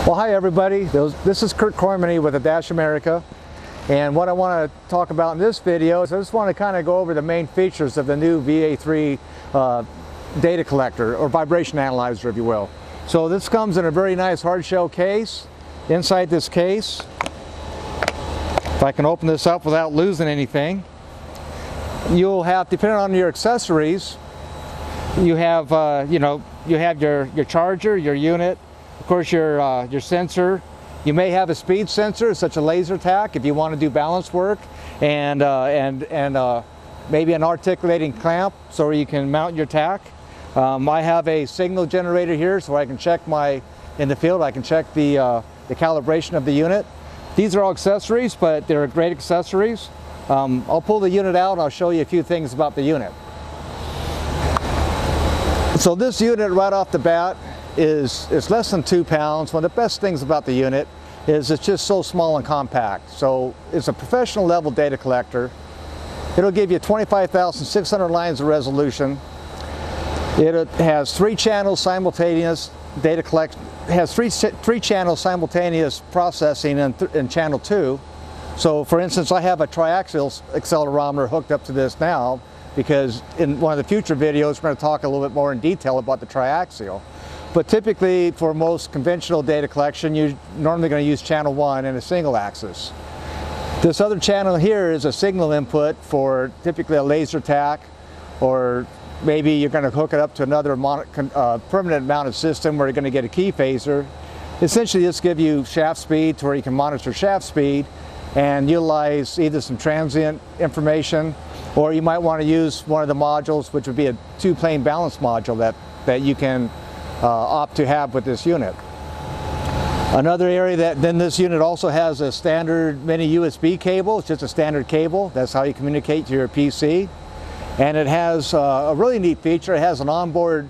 Well, hi everybody. This is Kirk Cormany with Adash America, and what I want to talk about in this video is I just want to kind of go over the main features of the new VA3 data collector, or vibration analyzer, if you will. So this comes in a very nice hard shell case. Inside this case, if I can open this up without losing anything, you'll have, depending on your accessories, you have you have your charger, your unit, of course your sensor. You may have a speed sensor, such a laser tack, if you want to do balance work, and maybe an articulating clamp so you can mount your tack. I have a signal generator here, so I can check in the field, I can check the calibration of the unit. These are all accessories, but they're great accessories. I'll pull the unit out and I'll show you a few things about the unit. So this unit right off the bat is less than 2 pounds. One of the best things about the unit is it's just so small and compact. So it's a professional level data collector. It'll give you 25,600 lines of resolution. It has 3 channels simultaneous data collection. Has three channels simultaneous processing in channel 2. So for instance, I have a triaxial accelerometer hooked up to this now, because in one of the future videos we're going to talk a little bit more in detail about the triaxial. But typically for most conventional data collection, you're normally going to use channel 1 in a single axis. This other channel here is a signal input for typically a laser tack, or maybe you're going to hook it up to another permanent mounted system where you're going to get a key phaser. Essentially this gives you shaft speed to where you can monitor shaft speed and utilize either some transient information, or you might want to use one of the modules, which would be a 2-plane balance module that you can opt to have with this unit. Another area that then this unit also has a standard mini-USB cable. It's just a standard cable. That's how you communicate to your PC. And it has a really neat feature. It has an onboard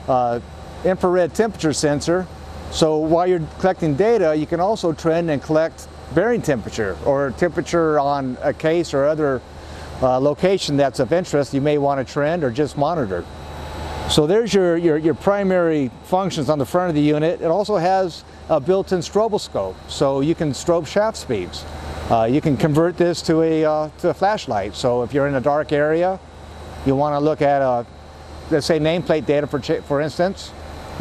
infrared temperature sensor. So while you're collecting data, you can also trend and collect bearing temperature, or temperature on a case or other location that's of interest you may want to trend or just monitor. So there's your primary functions on the front of the unit. It also has a built-in stroboscope, so you can strobe shaft speeds. You can convert this to a flashlight. So if you're in a dark area, you want to look at, let's say, nameplate data, for instance,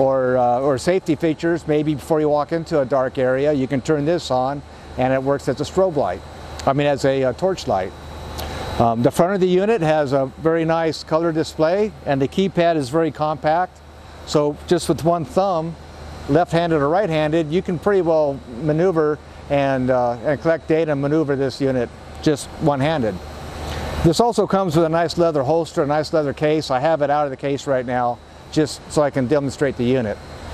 or safety features. Maybe before you walk into a dark area, you can turn this on, and it works as a strobe light. I mean, as a torch light. The front of the unit has a very nice color display, and the keypad is very compact. So just with one thumb, left-handed or right-handed, you can pretty well maneuver and collect data and maneuver this unit just one-handed. This also comes with a nice leather holster, a nice leather case. I have it out of the case right now, just so I can demonstrate the unit.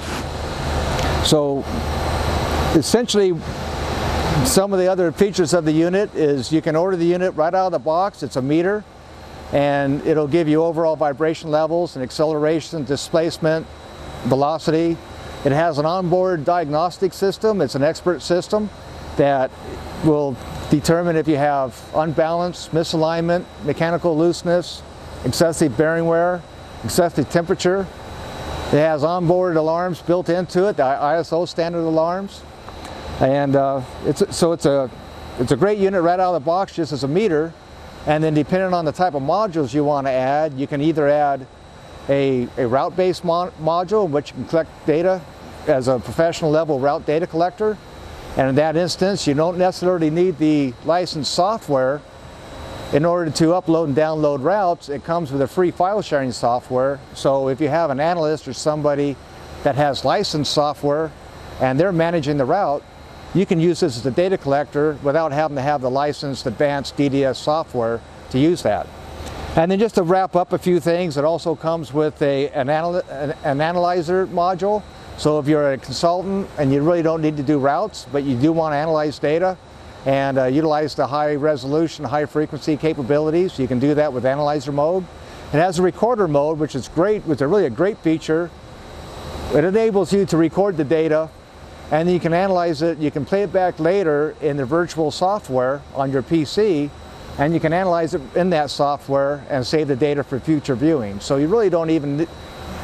So essentially, some of the other features of the unit is you can order the unit right out of the box. It's a meter, and it'll give you overall vibration levels and acceleration, displacement, velocity. It has an onboard diagnostic system. It's an expert system that will determine if you have unbalance, misalignment, mechanical looseness, excessive bearing wear, excessive temperature. It has onboard alarms built into it, the ISO standard alarms. And it's a great unit right out of the box, just as a meter. And then depending on the type of modules you want to add, you can either add a route-based module, which you can collect data as a professional level route data collector. And in that instance, you don't necessarily need the licensed software in order to upload and download routes. It comes with a free file sharing software. So if you have an analyst or somebody that has licensed software and they're managing the route, you can use this as a data collector without having to have the licensed advanced DDS software to use that. And then just to wrap up a few things, it also comes with an analyzer module. So if you're a consultant and you really don't need to do routes, but you do want to analyze data and utilize the high resolution, high frequency capabilities, you can do that with analyzer mode. It has a recorder mode, which is great, which is really a great feature. It enables you to record the data, and then you can analyze it. You can play it back later in the virtual software on your PC, and you can analyze it in that software and save the data for future viewing. So you really don't even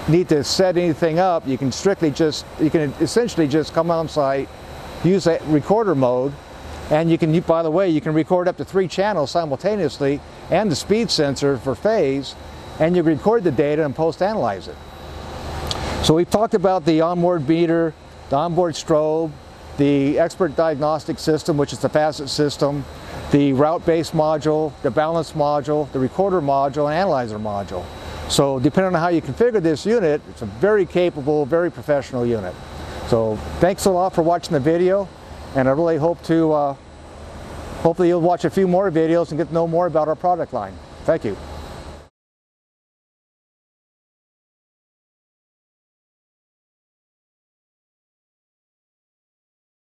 need to set anything up, you can essentially just come on site, use that recorder mode, and you can, by the way, you can record up to 3 channels simultaneously and the speed sensor for phase, and you record the data and post-analyze it. So we've talked about the onboard meter, the onboard strobe, the expert diagnostic system, which is the FASIT system, the route-based module, the balance module, the recorder module, and analyzer module. So depending on how you configure this unit, it's a very capable, very professional unit. So thanks a lot for watching the video, and I really hope to, hopefully you'll watch a few more videos and get to know more about our product line. Thank you.